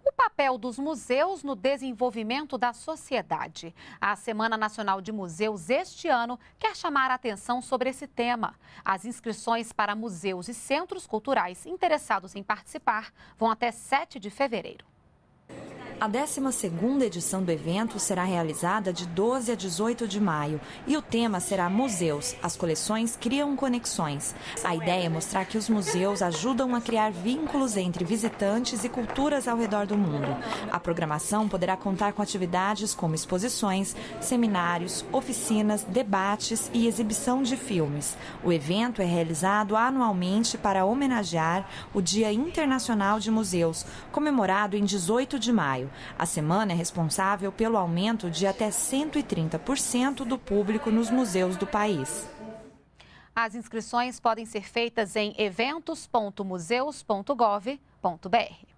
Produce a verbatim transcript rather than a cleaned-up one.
O papel dos museus no desenvolvimento da sociedade. A Semana Nacional de Museus este ano quer chamar a atenção sobre esse tema. As inscrições para museus e centros culturais interessados em participar vão até sete de fevereiro. A décima segunda edição do evento será realizada de doze a dezoito de maio e o tema será Museus. As coleções criam conexões. A ideia é mostrar que os museus ajudam a criar vínculos entre visitantes e culturas ao redor do mundo. A programação poderá contar com atividades como exposições, seminários, oficinas, debates e exibição de filmes. O evento é realizado anualmente para homenagear o Dia Internacional de Museus, comemorado em dezoito de maio. A semana é responsável pelo aumento de até cento e trinta por cento do público nos museus do país. As inscrições podem ser feitas em eventos ponto museus ponto gov ponto br.